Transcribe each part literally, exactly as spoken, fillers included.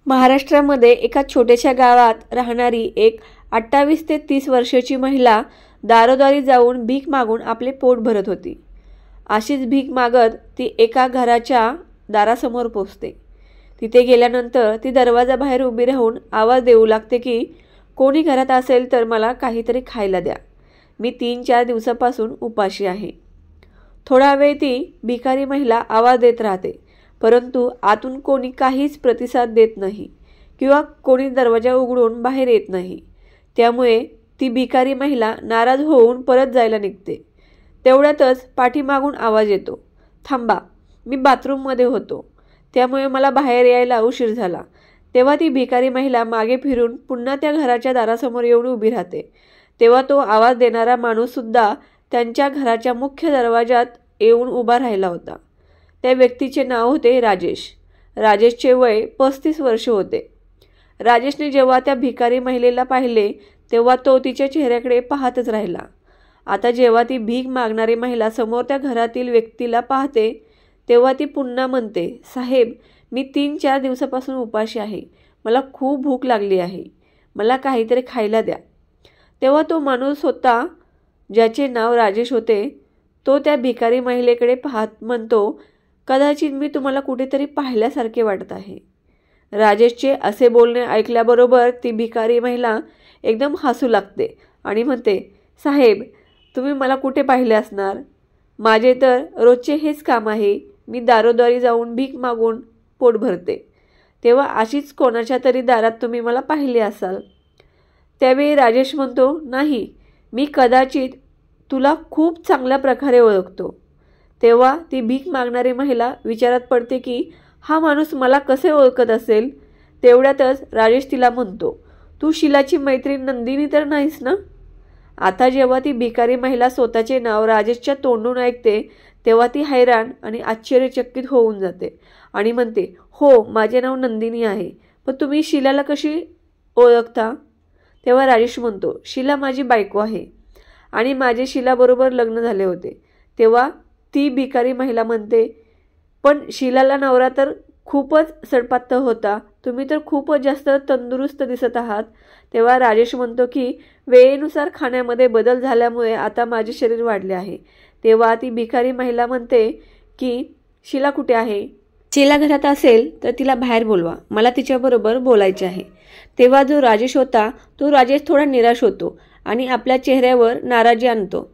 महाराष्ट्रामध्ये एका छोट्याशा गावात राहणारी एक अठ्ठावीस ते तीस वर्षाची महिला दारोदारी जाऊन भीक मागून आपले पोट भरत होती। अशीच भीक मागत ती एका घराच्या दारासमोर पोहोचते। तिथे गेल्यानंतर ती दरवाजाबाहेर उभी राहून आवाज देऊ लागते की कोणी घरात असेल तर मला काहीतरी खायला द्या, मी तीन चार दिवसापासून उपाशी आहे। थोडा वेळ ती भिकारी महिला आवाज देत राहते, परंतु आतून कोणी काहीच प्रतिसाद देत नाही किंवा कोणी दरवाजा उघडून बाहेर येत नाही। त्यामुळे ती भिकारी महिला नाराज होऊन परत जायला निघते। तेवढ्यातच पाठीमागून आवाज येतो, थांबा, मी बाथरूममध्ये होतो, त्यामुळे मला बाहेर यायला उशीर झाला। तेव्हा ती भिकारी महिला मागे फिरून पुन्हा त्या घराच्या दारासमोर येऊन उभी राहते। तेव्हा तो आवाज देणारा माणूससुद्धा त्यांच्या घराच्या मुख्य दरवाजात येऊन उभा राहिला होता। त्या व्यक्तीचे नाव होते राजेश। राजेशचे वय पस्तीस वर्ष होते। राजेशने जेव्हा त्या भिकारी महिलेला पाहिले तेव्हा तो तिच्या चेहऱ्याकडे पाहतच राहिला। आता जेव्हा ती भीक मागणारी महिला समोर त्या घरातील व्यक्तीला पाहते तेव्हा ती पुन्हा म्हणते, साहेब, मी तीन चार दिवसापासून उपाशी आहे, मला खूप भूक लागली आहे, मला काहीतरी खायला द्या। तेव्हा तो माणूस होता ज्याचे नाव राजेश होते, तो त्या भिकारी महिलेकडे पाहत म्हणतो, कदाचित मी तुम्हाला कुठेतरी पाहिल्यासारखे वाटत आहे। राजेशचे असे बोलणे ऐकल्याबरोबर ती भिकारी महिला एकदम हसू लागते आणि म्हणते, साहेब, तुम्ही मला कुठे पाहिले असणार, माझे तर रोजचे हेच काम आहे, मी दारोदारी जाऊन भीक मागून पोट भरते, तेव्हा अशीच कोणाच्या तरी दारात तुम्ही मला पाहिले असाल। त्यावेळी राजेश म्हणतो, नाही, मी कदाचित तुला खूप चांगल्या प्रकारे ओळखतो। तेव्हा ती भीक मागणारी महिला विचारात पडते की हा माणूस मला कसे ओळखत असेल। तेवढ्यातच राजेश तिला म्हणतो, तू शीलाची मैत्रीण नंदिनी तर नाहीस ना? आता जेव्हा ती भिकारी महिला स्वतःचे नाव राजेशच्या तोंडून ऐकते तेव्हा ती हैराण आणि आश्चर्यचकित होऊन जाते आणि म्हणते, हो, माझे नाव नंदिनी आहे, पण तुम्ही शीलाला कशी ओळखता? तेव्हा राजेश म्हणतो, शीला माझी बायको आहे आणि माझे शीलाबरोबर लग्न झाले होते। तेव्हा ती भिकारी महिला म्हणते, पण शीलाला नवरा तर खूपच सडपातळ होता, तुम्ही तर खूपच जास्त तंदुरुस्त दिसत आहात। तेव्हा राजेश म्हणतो की वेळेनुसार खाण्यामध्ये बदल झाल्यामुळे आता माझे शरीर वाढले आहे। तेव्हा ती भिकारी महिला म्हणते की शीला कुठे आहे? शीला घरात असेल तर तिला बाहेर बोलवा, मला तिच्याबरोबर बोलायचे आहे। तेव्हा जो राजेश होता तो राजेश थोडा निराश होतो आणि आपल्या चेहऱ्यावर नाराजी आणतो।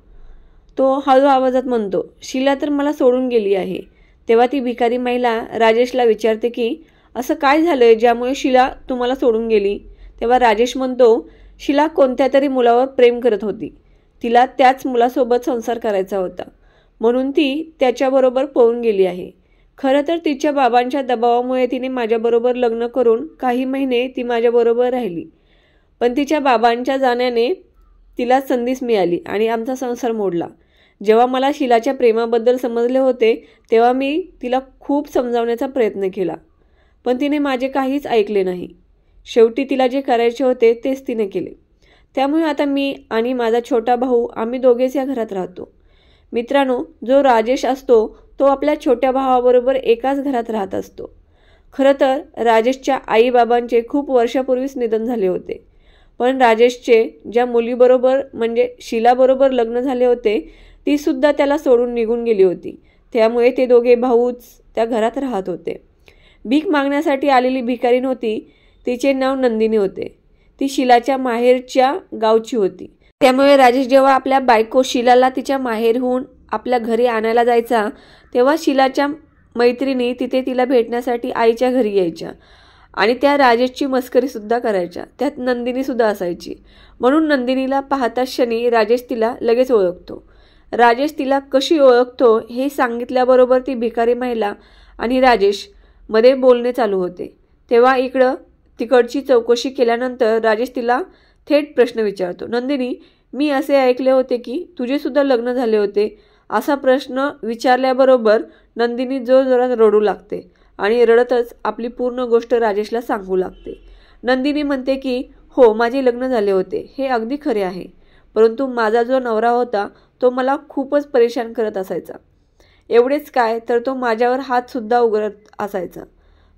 तो हळू आवाजात म्हणतो, शीला तर मला सोडून गेली आहे। तेव्हा ती भिकारी महिला राजेशला विचारते की असं काय झालंय ज्यामुळे शीला तुम्हाला सोडून गेली? तेव्हा राजेश म्हणतो, शीला कोणत्या तरी मुलावर प्रेम करत होती, तिला त्याच मुलासोबत संसार करायचा होता, म्हणून ती त्याच्याबरोबर पळून गेली आहे। खरं तर तिच्या बाबांच्या दबावामुळे तिने माझ्याबरोबर लग्न करून काही महिने ती माझ्याबरोबर राहिली, पण तिच्या बाबांच्या जाण्याने तिला संधीच मिळाली आणि आमचा संसार मोडला। जेव्हा मला शीलाच्या प्रेमाबद्दल समजले होते तेव्हा मी तिला खूप समजावण्याचा प्रयत्न केला, पण तिने माझे काहीच ऐकले नाही। शेवटी तिला जे करायचे होते तेच तिने केले। त्यामुळे आता मी आणि माझा छोटा भाऊ आम्ही दोघेच या घरात राहतो। मित्रांनो, जो राजेश असतो तो आपल्या छोट्या भावाबरोबर एकाच घरात राहत असतो। खरं तर राजेशच्या आईबाबांचे खूप वर्षापूर्वीच निधन झाले होते, पण राजेशचे ज्या मुलीबरोबर म्हणजे शीलाबरोबर लग्न झाले होते ती सुद्धा त्याला सोडून निघून गेली होती। त्यामुळे ते दोघे भाऊच त्या घरात राहत होते। भीक मागण्यासाठी आलेली भिकारी नव्हती, तिचे नाव नंदिनी होते। ती शीलाच्या माहेरच्या गावची होती। त्यामुळे राजेश जेव्हा आपल्या बायको शीलाला तिच्या माहेरहून आपल्या घरी आणायला जायचा तेव्हा शीलाच्या मैत्रिणी तिथे तिला भेटण्यासाठी आईच्या घरी यायच्या आणि त्या राजेशची मस्करी सुद्धा करायच्या, त्यात नंदिनी सुद्धा असायची। म्हणून नंदिनीला पाहताच क्षणी राजेश तिला लगेच ओळखतो। राजेश तिला कशी ओळखतो हे सांगितल्याबरोबर ती भिकारी महिला आणि राजेश मध्ये बोलणे चालू होते। तेव्हा इकडं तिकडची चौकशी केल्यानंतर राजेश तिला थेट प्रश्न विचारतो, नंदिनी, मी असे ऐकले होते की तुझे सुद्धा लग्न झाले होते। असा प्रश्न विचारल्याबरोबर नंदिनी जोरजोरात रडू लागते आणि रडतच आपली पूर्ण गोष्ट राजेशला सांगू लागते। नंदिनी म्हणते की हो, माझे लग्न झाले होते, हे अगदी खरे आहे, परंतु माझा जो नवरा होता तो मला खूपच परेशान करत असायचा। एवढेच काय तर तो माझ्यावर हात सुद्धा उघडत असायचा।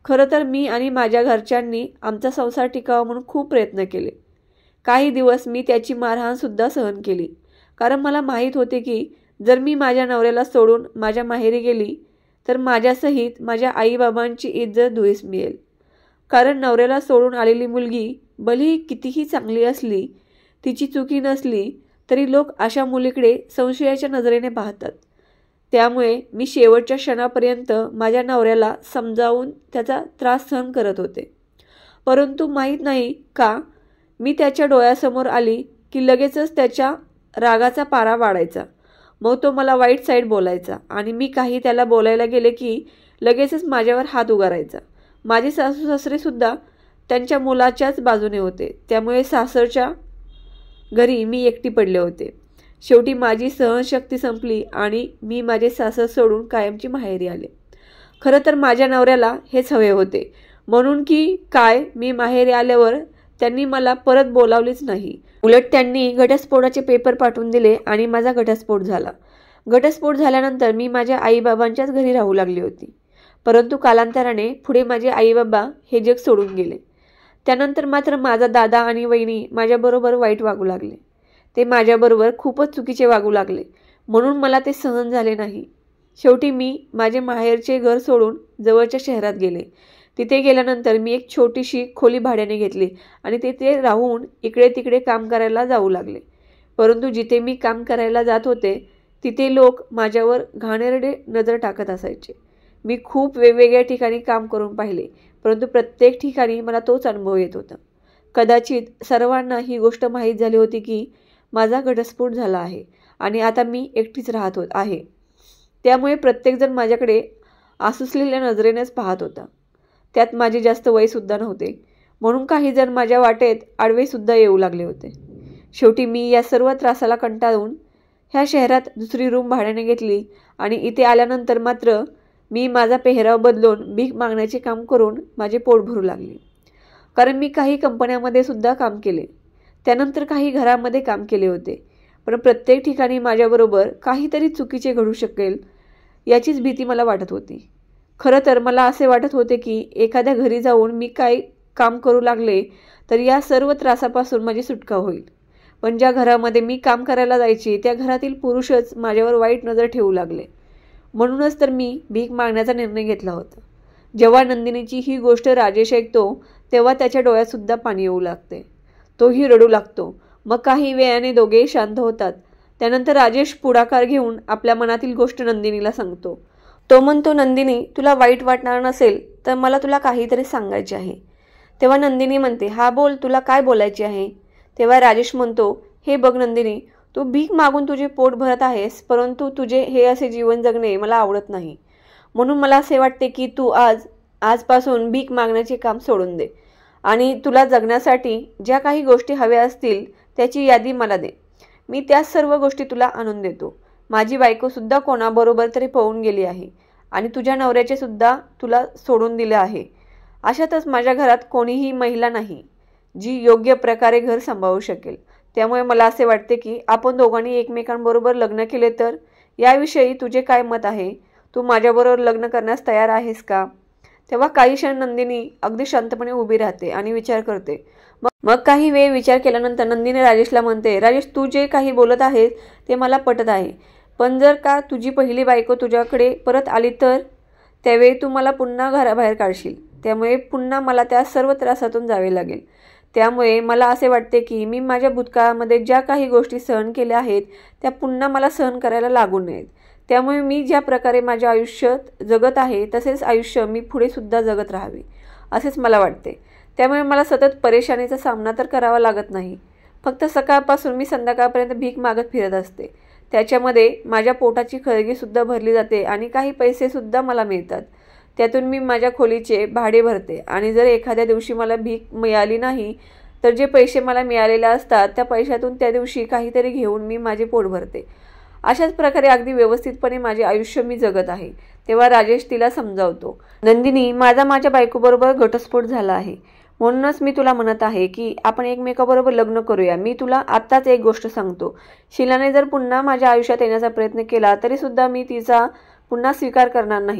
खरं तर मी आणि माझ्या घरच्यांनी आमचा संसार टिकावा म्हणून खूप प्रयत्न केले. काही दिवस मी त्याची मारहाणसुद्धा सहन केली, कारण मला माहीत होते की जर मी माझ्या नवऱ्याला सोडून माझ्या माहेरी गेली तर माझ्यासहित माझ्या आईबाबांची इज्जत धुळीस मिळेल. कारण नवऱ्याला सोडून आलेली मुलगी भलेही कितीही चांगली असली, तिची चुकी नसली तरी लोक अशा मुलीकडे संशयाच्या नजरेने पाहतात. त्यामुळे मी शेवटच्या क्षणापर्यंत माझ्या नवऱ्याला समजावून त्याचा त्रास सहन करत होते. परंतु माहीत नाही का मी त्याच्या डोळ्यासमोर आली की लगेचच त्याच्या रागाचा पारा वाढायचा. मग तो मला वाईट साईड बोलायचा आणि मी काही त्याला बोलायला गेले की लगेचच माझ्यावर हात उगारायचा. माझे सासू सासरेसुद्धा त्यांच्या मुलाच्याच बाजूने होते. त्यामुळे सासरच्या घरी मी एकटी पडले होते. शेवटी माझी सहनशक्ती संपली आणि मी माझे सासर सोडून कायमची माहेरी आले. खरं तर माझ्या नवऱ्याला हेच हवे होते, म्हणून की काय मी माहेरी आल्यावर त्यांनी मला परत बोलावलेच नाही. उलट त्यांनी घटस्फोटाचे पेपर पाठवून दिले आणि माझा घटस्फोट झाला. घटस्फोट झाल्यानंतर मी माझ्या आईबाबांच्याच घरी राहू लागली होती. परंतु कालांतराने पुढे माझे आईबाबा हे जग सोडून गेले. त्यानंतर मात्र माझा दादा आणि वहिनी माझ्याबरोबर वाईट वागू लागले. ते माझ्याबरोबर खूपच चुकीचे वागू लागले, म्हणून मला ते सहन झाले नाही. शेवटी मी माझे माहेरचे घर सोडून जवळच्या शहरात गेले. तिथे गेल्यानंतर मी एक छोटीशी खोली भाड्याने घेतली आणि तिथे राहून इकडे तिकडे काम करायला जाऊ लागले. परंतु जिथे मी काम करायला जात होते तिथे लोक माझ्यावर घाणेरडे नजर टाकत असायचे. मी खूप वेगवेगळ्या ठिकाणी काम करून पाहिले, परंतु प्रत्येक ठिकाणी मला तोच अनुभव येत होता. कदाचित सर्वांना ही गोष्ट माहीत झाली होती की माझा घटस्फोट झाला आहे आणि आता मी एकटीच राहत होत आहे. त्यामुळे प्रत्येकजण माझ्याकडे आसुसलेल्या नजरेनेच पाहत होता. त्यात माझे जास्त वयसुद्धा नव्हते, म्हणून काही जण माझ्या वाटेत आडवेसुद्धा येऊ लागले होते. शेवटी मी या सर्व त्रासाला कंटाळून ह्या शहरात दुसरी रूम भाड्याने घेतली आणि इथे आल्यानंतर मात्र मी माझा पेहराव बदलून भीक मागण्याचे काम करून माझे पोट भरू लागले. कारण मी काही कंपन्यामध्ये सुद्धा काम केले, त्यानंतर काही घरामध्ये काम केले होते. पण प्रत्येक ठिकाणी माझ्याबरोबर काहीतरी चुकीचे घडू शकेल याचीच भीती मला वाटत होती. खरं तर मला असे वाटत होते की एखाद्या घरी जाऊन मी काही काम करू लागले तर या सर्व त्रासापासून माझी सुटका होईल. पण ज्या घरामध्ये मी काम करायला जायची त्या घरातील पुरुषच माझ्यावर वाईट नजर ठेवू लागले. म्हणूनच तर मी भीक मागण्याचा निर्णय घेतला होता. जेव्हा नंदिनीची ही गोष्ट राजेश ऐकतो तेव्हा त्याच्या डोळ्यातसुद्धा पाणी येऊ लागते. तोही रडू लागतो. मग काही वेळाने दोघेही शांत होतात. त्यानंतर राजेश पुढाकार घेऊन आपल्या मनातील गोष्ट नंदिनीला सांगतो. तो म्हणतो, नंदिनी, तुला वाईट वाटणार नसेल तर मला तुला काहीतरी सांगायचे आहे. तेव्हा नंदिनी म्हणते, हा बोल, तुला काय बोलायचे आहे. तेव्हा राजेश म्हणतो, हे बघ नंदिनी, तू भीक मागून तुझे पोट भरत आहेस, परंतु तुझे हे असे जीवन जगणे मला आवडत नाही. म्हणून मला असे वाटते की तू आज आजपासून भीक मागण्याचे काम सोडून दे आणि तुला जगण्यासाठी ज्या काही गोष्टी हव्या असतील त्याची यादी मला दे. मी त्या सर्व गोष्टी तुला आणून देतो. माझी बायकोसुद्धा कोणाबरोबर तरी पळून गेली आहे आणि तुझ्या नवऱ्याचे सुद्धा तुला सोडून दिले आहे. अशातच माझ्या घरात कोणीही महिला नाही जी योग्य प्रकारे घर सांभाळू शकेल. त्यामुळे मला असे वाटते की आपण दोघांनी एकमेकांबरोबर लग्न केले तर. याविषयी तुझे काय मत आहे? तू माझ्याबरोबर लग्न करण्यास तयार आहेस का? तेव्हा काही क्षण नंदिनी अगदी शांतपणे उभी राहते आणि विचार करते. मग काही वेळ विचार केल्यानंतर नंदिनी राजेशला म्हणते, राजेश, तू जे काही बोलत आहेस ते मला पटत आहे, पण जर का तुझी पहिली बायको तुझ्याकडे परत आली तर त्यावेळी तू मला पुन्हा घराबाहेर काढशील. त्यामुळे पुन्हा मला त्या सर्व त्रासातून जावे लागेल. त्यामुळे मला असे वाटते की मी माझ्या भूतकाळामध्ये ज्या काही गोष्टी सहन केल्या आहेत त्या पुन्हा मला सहन करायला लागू नयेत. त्यामुळे मी ज्या प्रकारे माझ्या आयुष्यात जगत आहे तसेच आयुष्य मी पुढे सुद्धा जगत राहावे असेच मला वाटते. त्यामुळे मला सतत परेशानीचा सामना तर करावा लागत नाही. फक्त सकाळपासून मी संध्याकाळपर्यंत भीक मागत फिरत असते. त्याच्यामध्ये माझ्या पोटाची खळगीसुद्धा भरली जाते आणि काही पैसेसुद्धा मला मिळतात. त्यातून मी माझ्या खोलीचे भाडे भरते आणि जर एखाद्या दिवशी मला भीक मिळाली नाही तर जे पैसे मला मिळालेले असतात त्या पैशातून त्या दिवशी काहीतरी घेऊन मी माझे पोट भरते. अशाच प्रकारे अगदी व्यवस्थितपणे माझे आयुष्य मी जगत आहे. तेव्हा राजेश तिला समजावतो, नंदिनी, माझा माझ्या बायकोबरोबर घटस्फोट झाला आहे, म्हणूनच मी तुला म्हणत आहे की आपण एकमेकाबरोबर लग्न करूया. मी तुला आत्ताच एक गोष्ट सांगतो, शीलाने जर पुन्हा माझ्या आयुष्यात येण्याचा प्रयत्न केला तरीसुद्धा मी तिचा पुन्हा स्वीकार करणार नाही.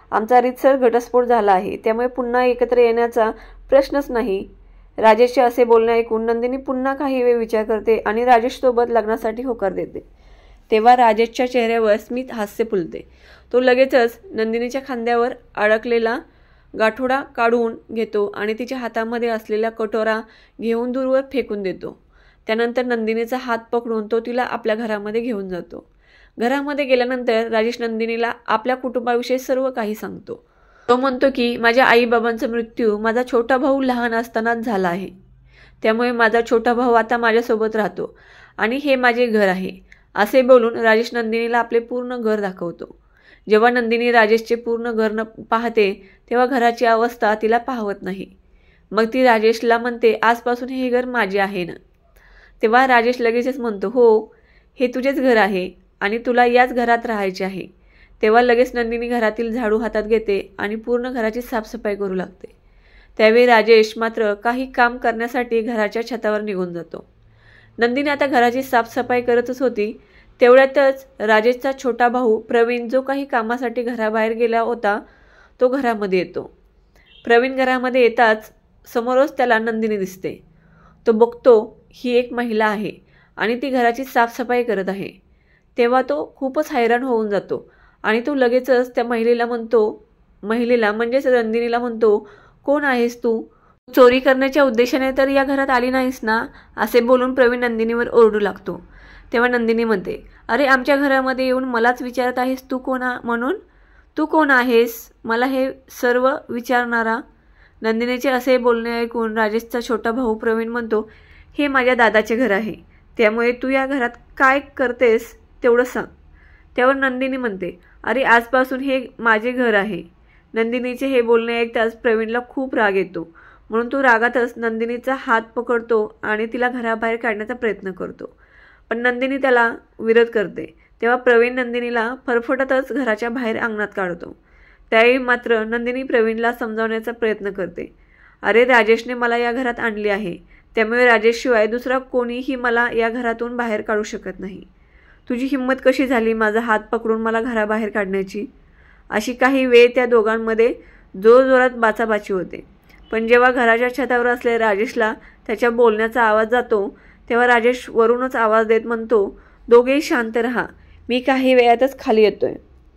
आमचा रीतसर घटस्फोट झाला आहे, त्यामुळे पुन्हा एकत्र येण्याचा प्रश्नच नाही. राजेशचे असे बोलणे ऐकून नंदिनी पुन्हा काही वेळ विचार करते आणि राजेशसोबत लग्नासाठी होकार देते. तेव्हा राजेशच्या चेहऱ्यावर स्मित हास्य फुलते. तो लगेचच नंदिनीच्या खांद्यावर अडकलेला गाठोडा काढून घेतो आणि तिच्या हातामध्ये असलेला कटोरा घेऊन दूरवर फेकून देतो. त्यानंतर नंदिनीचा हात पकडून तो तिला आपल्या घरामध्ये घेऊन जातो. घरामध्ये गेल्यानंतर राजेश नंदिनीला आपल्या कुटुंबाविषयी सर्व काही सांगतो. तो म्हणतो की माझ्या आईबाबांचा मृत्यू माझा छोटा भाऊ लहान असतानाच झाला आहे, त्यामुळे माझा छोटा भाऊ आता माझ्यासोबत राहतो आणि हे माझे घर आहे. असे बोलून राजेश नंदिनीला आपले पूर्ण घर दाखवतो. जेव्हा नंदिनी राजेशचे पूर्ण घर न पाहते तेव्हा घराची अवस्था तिला पाहवत नाही. मग ती राजेशला म्हणते, आजपासून हे घर माझे आहे ना? तेव्हा राजेश लगेचच म्हणतो, हो, हे तुझेच घर आहे आणि तुला याच घरात राहायचे आहे. तेव्हा लगेच नंदिनी घरातील झाडू हातात घेते आणि पूर्ण घराची साफसफाई करू लागते. त्यावेळी राजेश मात्र काही काम करण्यासाठी घराच्या छतावर निघून जातो. नंदिनी आता घराची साफसफाई करतच होती. तेवढ्यातच राजेशचा छोटा भाऊ प्रवीण, जो काही कामासाठी घराबाहेर गेला होता, तो घरामध्ये येतो. प्रवीण घरामध्ये येताच समोरच त्याला नंदिनी दिसते. तो बघतो ही एक महिला आहे आणि ती घराची साफसफाई करत आहे. तेव्हा तो खूपच हैराण होऊन जातो आणि तो लगेचच त्या महिलेला म्हणतो महिलेला म्हणजेच नंदिनीला म्हणतो, कोण आहेस तू? चोरी करण्याच्या उद्देशाने तर या घरात आली नाहीस ना? असे बोलून प्रवीण नंदिनीवर ओरडू लागतो. तेव्हा नंदिनी म्हणते, अरे आमच्या घरामध्ये येऊन मलाच विचारत आहेस तू कोण म्हणून? तू कोण आहेस मला हे सर्व विचारणारा? नंदिनीचे असे बोलणे ऐकून राजेशचा छोटा भाऊ प्रवीण म्हणतो, हे माझ्या दादाचे घर आहे, त्यामुळे तू या घरात काय करतेस तेवढं सांग. त्यावर नंदिनी म्हणते, अरे आजपासून हे माझे घर आहे. नंदिनीचे हे बोलणे ऐकताच प्रवीणला खूप राग येतो, म्हणून तो रागातच नंदिनीचा हात पकडतो आणि तिला घराबाहेर काढण्याचा प्रयत्न करतो. पण नंदिनी त्याला विरोध करते. तेव्हा प्रवीण नंदिनीला फरफटतच घराच्या बाहेर अंगणात काढतो. त्यावेळी मात्र नंदिनी प्रवीणला समजावण्याचा प्रयत्न करते, अरे राजेशने मला या घरात आणले आहे, त्यामुळे राजेशशिवाय दुसरा कोणीही मला या घरातून बाहेर काढू शकत नाही. तुझी हिंमत कशी झाली माझा हात पकडून मला घराबाहेर काढण्याची? अशी काही वेळ त्या दोघांमध्ये जोरजोरात बाचाबाची होते. पण जेव्हा घराच्या छतावर असलेल्या राजेशला त्याच्या बोलण्याचा आवाज जातो तेव्हा राजेश वरूनच आवाज देत म्हणतो, दोघेही शांत राहा, मी काही वेळातच खाली येतोय.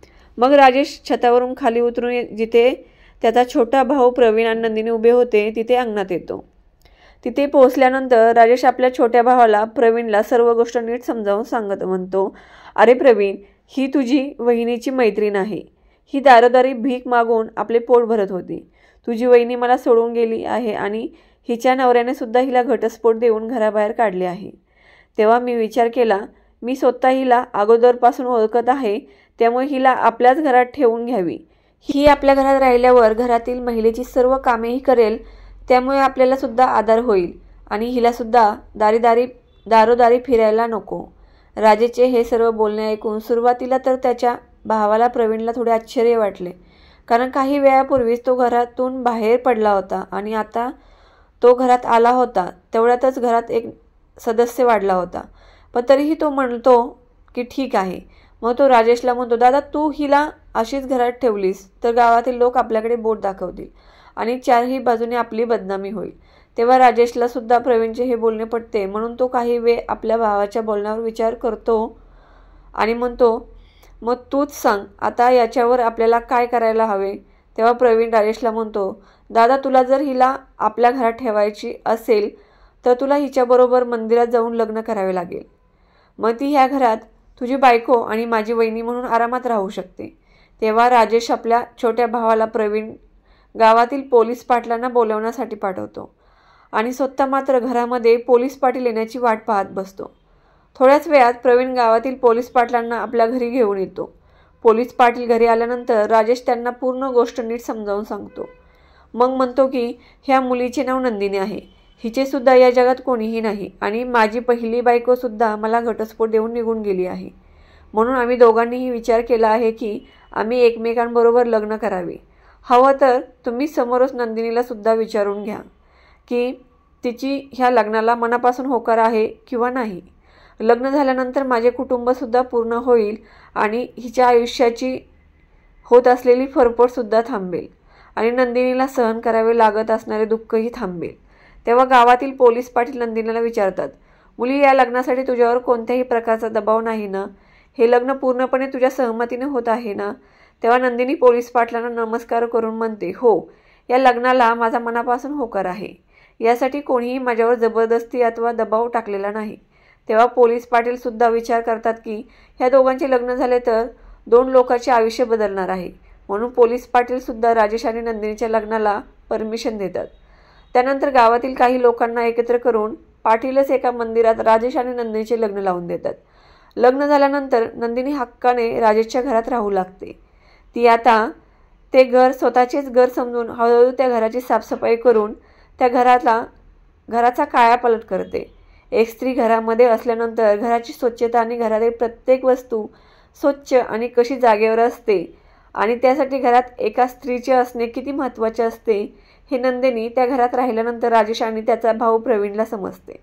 मग राजेश छतावरून खाली उतरून जिथे त्याचा छोटा भाऊ प्रवीण आणि नंदिनी उभे होते तिथे अंगणात येतो. तिथे पोहोचल्यानंतर राजेश आपल्या छोट्या भावाला प्रवीणला सर्व गोष्ट नीट समजावून सांगत म्हणतो, अरे प्रवीण, ही तुझी वहिनीची मैत्रीण आहे. ही दारोदारी भीक मागून आपले पोट भरत होती. तुझी वहिनी मला सोडून गेली आहे आणि हिच्या नवऱ्याने सुद्धा हिला घटस्फोट देऊन घराबाहेर काढले आहे. तेव्हा मी विचार केला, मी स्वतः हिला अगोदरपासून ओळखत आहे, त्यामुळे हिला आपल्याच घरात ठेवून घ्यावी. ही आपल्या घरात राहिल्यावर घरातील महिलेची सर्व कामेही करेल, त्यामुळे आपल्याला सुद्धा आधार होईल आणि हिला सुद्धा दारीदारी दारोदारी फिरायला नको. राजेचे हे सर्व बोलणे ऐकून सुरुवातीला तर त्याच्या भावाला प्रवीणला थोडे आश्चर्य वाटले, कारण काही वेळापूर्वीच तो घरातून बाहेर पडला होता आणि आता तो घरात आला होता. तेवढ्यातच घरात एक सदस्य वाढला होता. पण तरीही तो म्हणतो की ठीक आहे. मग तो राजेशला म्हणतो, दादा, तू हिला अशीच घरात ठेवलीस तर गावातील लोक आपल्याकडे बोट दाखवतील आणि चारही बाजूने आपली बदनामी होईल. तेव्हा राजेशला सुद्धा प्रवीणचे हे बोलणे पटते, म्हणून तो काही वेळ आपल्या भावाच्या बोलण्यावर विचार करतो आणि म्हणतो, मग तूच सांग आता याच्यावर आपल्याला काय करायला हवे. तेव्हा प्रवीण राजेशला म्हणतो, दादा, तुला जर हिला आपल्या घरात ठेवायची असेल तर तुला हिच्याबरोबर मंदिरात जाऊन लग्न करावे लागेल. मग ती ह्या घरात तुझी बायको आणि माझी वहिनी म्हणून आरामात राहू शकते. तेव्हा राजेश आपल्या छोट्या भावाला प्रवीण गावातील पोलीस पाटलांना बोलवण्यासाठी पाठवतो आणि स्वतः मात्र घरामध्ये पोलीस पाटील येण्याची वाट पाहत बसतो. थोड्याच वेळात प्रवीण गावातील पोलीस पाटलांना आपल्या घरी घेऊन येतो. पोलीस पाटील घरी आल्यानंतर राजेश त्यांना पूर्ण गोष्ट नीट समजावून सांगतो. मग म्हणतो की ह्या मुलीचे नाव नंदिनी आहे, हिचे सुद्धा या जगात कोणीही नाही आणि माझी पहिली बायको सुद्धा मला घटस्फोट देऊन निघून गेली आहे. म्हणून आम्ही दोघांनीही विचार केला आहे की आम्ही एकमेकांबरोबर लग्न करावे. हवं तर तुम्ही समोरच नंदिनीला सुद्धा विचारून घ्या की तिची ह्या लग्नाला मनापासून होकार आहे किंवा नाही. लग्न झाल्यानंतर माझे कुटुंबसुद्धा पूर्ण होईल आणि हिच्या आयुष्याची होत असलेली फरफडसुद्धा थांबेल आणि नंदिनीला सहन करावे लागत असणारे दुःखही थांबेल. तेव्हा गावातील पोलीस पाटील नंदिनीला विचारतात, मुली, या लग्नासाठी तुझ्यावर कोणत्याही प्रकारचा दबाव नाही ना? हे लग्न पूर्णपणे तुझ्या सहमतीने होत आहे ना? तेव्हा नंदिनी पोलीस पाटलांना नमस्कार करून म्हणते, हो, या लग्नाला माझा मनापासून होकार आहे. यासाठी कोणीही माझ्यावर जबरदस्ती अथवा दबाव टाकलेला नाही. तेव्हा पोलीस पाटील सुद्धा विचार करतात की ह्या दोघांचे लग्न झाले तर दोन लोकांचे आयुष्य बदलणार आहे. म्हणून पोलीस पाटील सुद्धा राजेश आणि नंदिनीच्या लग्नाला परमिशन देतात. त्यानंतर गावातील काही लोकांना एकत्र करून पाटीलच एका मंदिरात राजेश आणि नंदिनीचे लग्न लावून देतात. लग्न झाल्यानंतर नंदिनी हक्काने राजेशच्या घरात राहू लागते. ती आता ते घर स्वतःचेच घर समजून हळूहळू त्या घराची साफसफाई करून त्या घराला घराचा कायापालट करते. एक स्त्री घरामध्ये असल्यानंतर घराची स्वच्छता आणि घरातील प्रत्येक वस्तू स्वच्छ आणि कशी जागेवर असते आणि त्यासाठी घरात एका स्त्रीचे असणे किती महत्त्वाचे असते हे नंदिनी त्या घरात राहिल्यानंतर राजेश आणि त्याचा भाऊ प्रवीणला समजते.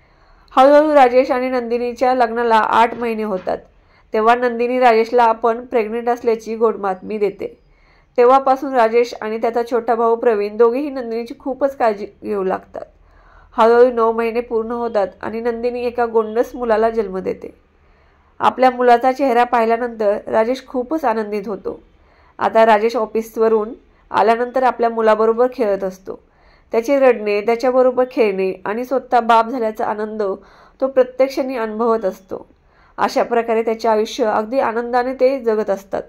हळूहळू राजेश आणि नंदिनीच्या लग्नाला आठ महिने होतात. तेव्हा नंदिनी राजेशला आपण प्रेग्नेंट असल्याची गोड बातमी देते. तेव्हापासून राजेश आणि त्याचा छोटा भाऊ प्रवीण दोघेही नंदिनीची खूपच काळजी घेऊ लागतात. हळूहळू नऊ महिने पूर्ण होतात आणि नंदिनी एका गोंडस मुलाला जन्म देते. आपल्या मुलाचा चेहरा पाहिल्यानंतर राजेश खूपच आनंदित होतो. आता राजेश ऑफिसवरून आल्यानंतर आपल्या मुलाबरोबर खेळत असतो. त्याचे रडणे, त्याच्याबरोबर खेळणे आणि स्वतः बाप झाल्याचा आनंद तो प्रत्यक्षाने अनुभवत असतो. अशा प्रकारे त्याचे आयुष्य अगदी आनंदाने ते जगत असतात.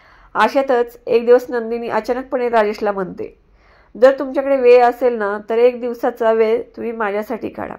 अशातच एक दिवस नंदिनी अचानकपणे राजेशला म्हणते, जर तुमच्याकडे वेळ असेल ना तर एक दिवसाचा वेळ तुम्ही माझ्यासाठी काढा.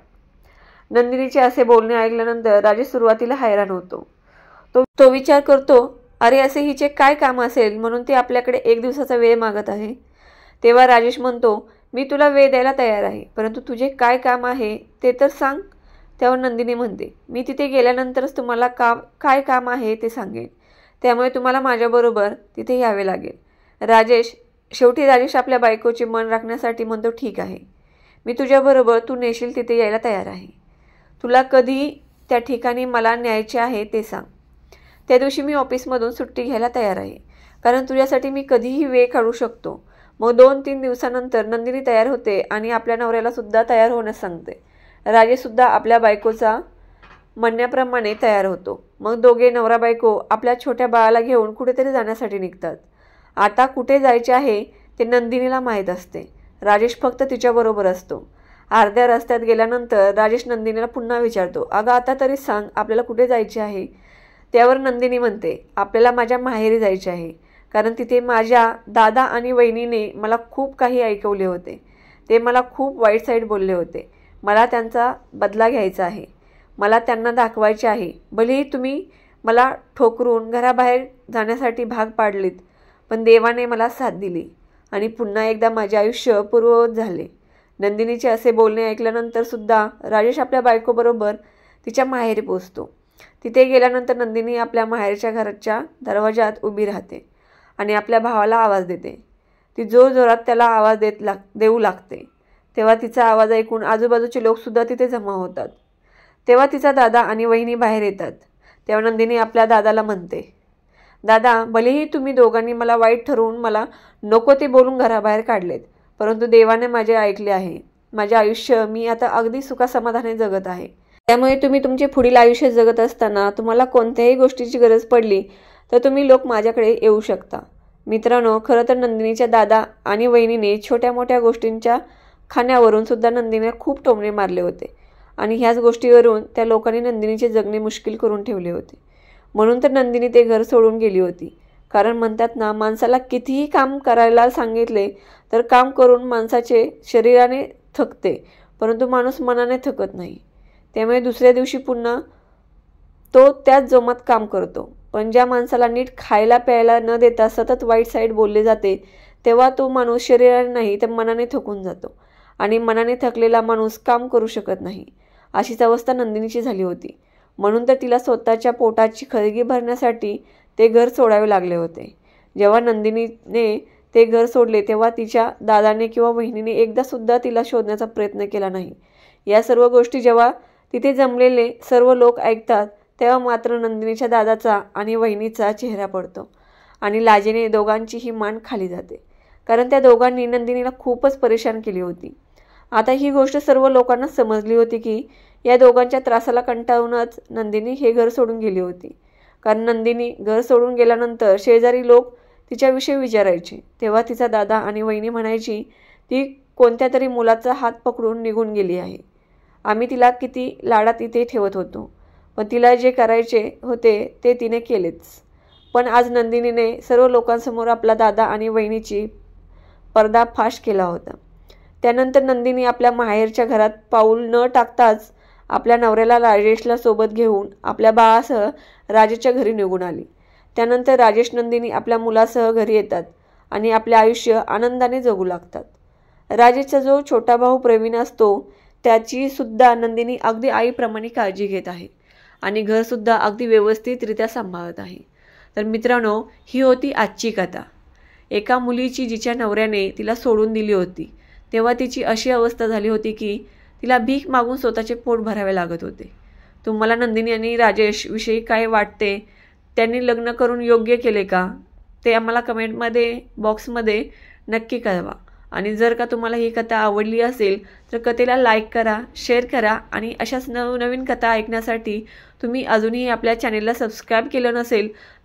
नंदिनीचे असे बोलणे ऐकल्यानंतर राजेश सुरुवातीला हैराण होतो. तो तो विचार करतो, अरे असे हिचे काय काम असेल म्हणून ती आपल्याकडे एक दिवसाचा वेळ मागत आहे. तेव्हा राजेश म्हणतो, मी तुला वेळ द्यायला तयार आहे, परंतु तुझे काय काम आहे ते तर सांग. तेव्हा नंदिनी म्हणते, मी तिथे गेल्यानंतरच तुम्हाला काम काय काम आहे ते सांगेन, त्यामुळे तुम्हाला माझ्याबरोबर तिथे यावे लागेल. राजेश शेवटी राजेश आपल्या बायकोचे मन राखण्यासाठी म्हणतो, ठीक आहे, मी तुझ्याबरोबर तू नेशील तिथे यायला तयार आहे. तुला कधी त्या ठिकाणी मला न्यायचे आहे ते सांग. त्या दिवशी मी ऑफिसमधून सुट्टी घ्यायला तयार आहे, कारण तुझ्यासाठी मी कधीही वेळ काढू शकतो. मग दोन तीन दिवसानंतर नंदिनी तयार होते आणि आपल्या नवऱ्याला सुद्धा तयार होण्यास सांगते. राजेशसुद्धा आपल्या बायकोचा म्हणण्याप्रमाणे तयार होतो. मग दोघे नवरा बायको आपल्या छोट्या बाळाला घेऊन कुठेतरी जाण्यासाठी निघतात. आता कुठे जायचे आहे ते नंदिनीला माहीत असते. राजेश फक्त तिच्याबरोबर असतो. अर्ध्या रस्त्यात गेल्यानंतर राजेश नंदिनीला पुन्हा विचारतो, अगं आता तरी सांग आपल्याला कुठे जायचे आहे. त्यावर नंदिनी म्हणते, आपल्याला माझ्या माहेरी जायचे आहे, कारण तिथे माझ्या दादा आणि वहिनीने मला खूप काही ऐकवले होते. ते मला खूप वाईट साईड बोलले होते. मला त्यांचा बदला घ्यायचा आहे. मला त्यांना दाखवायचे आहे. भलेही तुम्ही मला ठोकरून घराबाहेर जाण्यासाठी भाग पाडलीत, पण देवाने मला साथ दिली आणि पुन्हा एकदा माझे आयुष्य पूर्ववत झाले. नंदिनीचे असे बोलणे ऐकल्यानंतर सुद्धा राजेश आपल्या बायकोबरोबर तिच्या माहेरी पोचतो. तिथे गेल्यानंतर नंदिनी आपल्या माहेरच्या घराच्या दरवाजात उभी राहते आणि आपल्या भावाला आवाज देते. ती जोरजोरात त्याला आवाज देत लाग देऊ लागते. तेव्हा तिचा आवाज ऐकून आजूबाजूचे लोकसुद्धा तिथे जमा होतात. तेव्हा तिचा दादा आणि वहिनी बाहेर येतात. तेव्हा नंदिनी आपल्या दादाला म्हणते, दादा, भलेही तुम्ही दोघांनी मला वाईट ठरवून मला नको ते बोलून घराबाहेर काढलेत, परंतु देवाने माझे ऐकले आहे. माझे आयुष्य मी आता अगदी सुखासमाधाने जगत आहे. त्यामुळे तुम्ही तुमचे पुढील आयुष्य जगत असताना तुम्हाला कोणत्याही गोष्टीची गरज पडली तर तुम्ही लोक माझ्याकडे येऊ शकता. मित्रांनो, खरं तर नंदिनीच्या दादा आणि वहिनीने छोट्या मोठ्या गोष्टींच्या खाण्यावरून सुद्धा नंदिनीला खूप टोमणे मारले होते आणि ह्याच गोष्टीवरून त्या लोकांनी नंदिनीचे जगणे मुश्किल करून ठेवले होते. म्हणून तर नंदिनी ते घर सोडून गेली होती. कारण म्हणतात ना, माणसाला कितीही काम करायला सांगितले तर काम करून माणसाचे शरीराने थकते, परंतु माणूस मनाने थकत नाही. त्यामुळे दुसऱ्या दिवशी पुन्हा तो त्याच जोमात काम करतो. पण ज्या माणसाला नीट खायला प्यायला न देता सतत वाईट साईड बोलले जाते, तेव्हा तो माणूस शरीराने नाही तर मनाने थकून जातो आणि मनाने थकलेला माणूस काम करू शकत नाही. अशीच अवस्था नंदिनीची झाली होती. म्हणून तर तिला स्वतःच्या पोटाची खळगी भरण्यासाठी ते घर सोडावे लागले होते. जेव्हा नंदिनीने ते घर सोडले तेव्हा तिच्या दादाने किंवा वहिनीने एकदासुद्धा तिला शोधण्याचा प्रयत्न केला नाही. या सर्व गोष्टी जेव्हा तिथे जमलेले सर्व लोक ऐकतात तेव्हा मात्र नंदिनीच्या दादाचा आणि वहिनीचा चेहरा पडतो आणि लाजेने दोघांचीही मान खाली जाते, कारण त्या दोघांनी नंदिनीला खूपच परेशान केली होती. आता ही गोष्ट सर्व लोकांना समजली होती की या दोघांच्या त्रासाला कंटाळूनच नंदिनी हे घर सोडून गेली होती. कारण नंदिनी घर सोडून गेल्यानंतर शेजारी लोक तिच्याविषयी विचारायचे, तेव्हा तिचा दादा आणि वहिनी म्हणायची ती कोणत्या तरी मुलाचा हात पकडून निघून गेली आहे. आम्ही तिला किती लाडात इथे ठेवत होतो, पण तिला जे करायचे होते ते तिने केलेच. पण आज नंदिनीने सर्व लोकांसमोर आपला दादा आणि वहिनीची पर्दाफाश केला होता. त्यानंतर नंदिनी आपल्या माहेरच्या घरात पाऊल न टाकताच आपल्या नवऱ्याला राजेशला सोबत घेऊन आपल्या बाळासह राजेशच्या घरी निघून आली. त्यानंतर राजेश नंदिनी आपल्या मुलासह घरी येतात आणि आपले आयुष्य आनंदाने जगू लागतात. राजेशचा जो छोटा भाऊ प्रवीण असतो त्याची सुद्धा नंदिनी अगदी आईप्रमाणे काळजी घेत आहे आणि घरसुद्धा अगदी व्यवस्थितरित्या सांभाळत आहे. तर मित्रांनो, ही होती आजची कथा. एका मुलीची जिच्या नवऱ्याने तिला सोडून दिली होती, तेव्हा तिची अशी अवस्था झाली होती की तिला भीक मागून स्वतःचे पोट भरावे लागत होते. तुम्हाला नंदिनी आणि राजेश विषयी काय वाटते? त्यांनी लग्न करून योग्य केले का? ते आम्हाला कमेंटमध्ये बॉक्समध्ये नक्की कळवा. आणि जर का तुम्हाला ही कथा आवडली असेल तर कथेला लाईक करा, शेअर करा आणि अशाच नवनवीन कथा ऐकण्यासाठी तुम्ही अजूनही आपल्या चॅनेलला सबस्क्राईब केलं नसेल